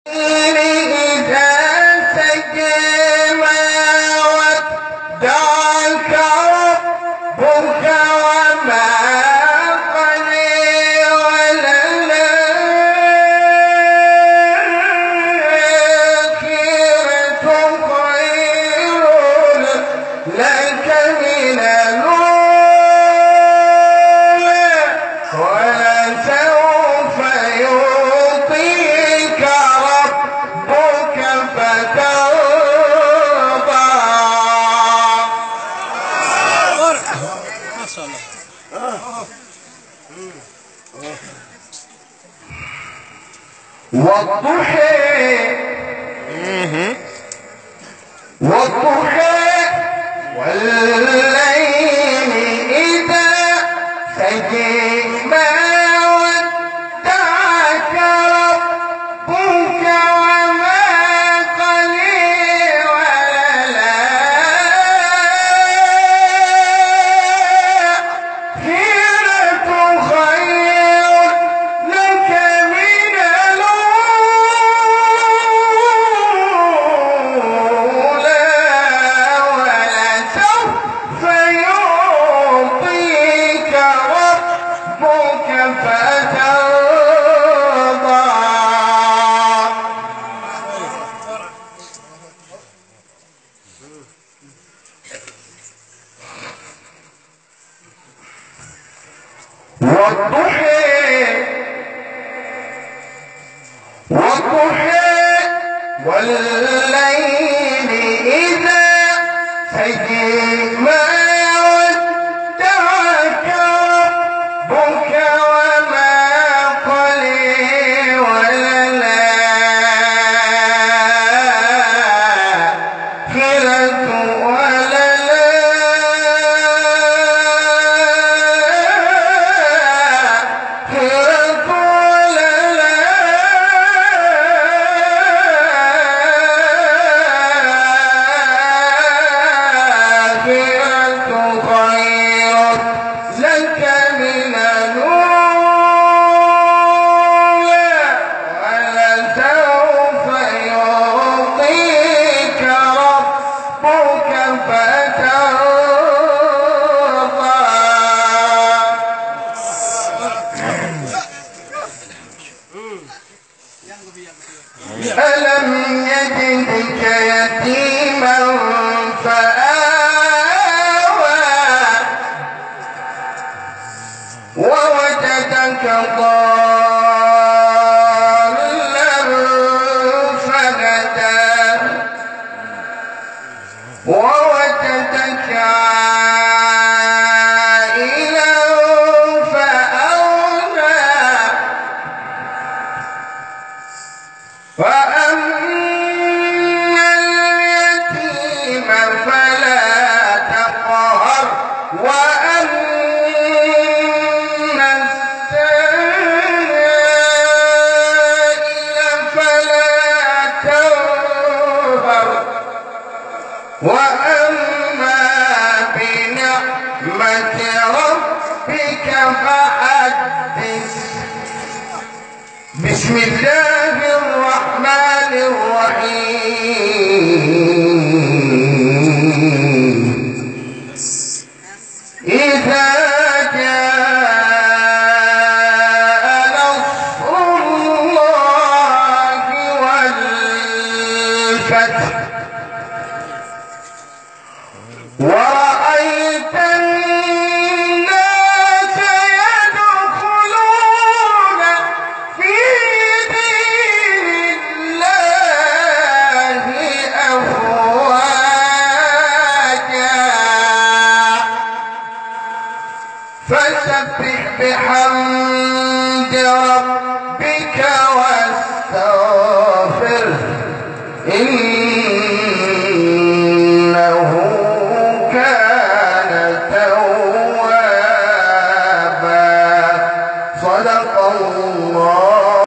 والضحى والليل إذا سجى ما ودعك ربك وما قلى والآخرة خير لك من الأولى ولسوف يعطيك ربك فترضى. والضحى والليل إذا سجى ما ودعك ربك وما قلى وللآخرة ألم يجدك يتيما فآوى ووجدك ضالا فهدى ووجدك عائلا فأغنى فأما اليتيم فلا تقهر وأما السائل فلا تنهر وأما بنعمة ربك فحدث. بسم الله الرحمن الرحيم. إذا جاء نصر الله والفتح ورأيت الناس يدخلون في دين الله أفواجا فسبح بحمد ربك واستغفره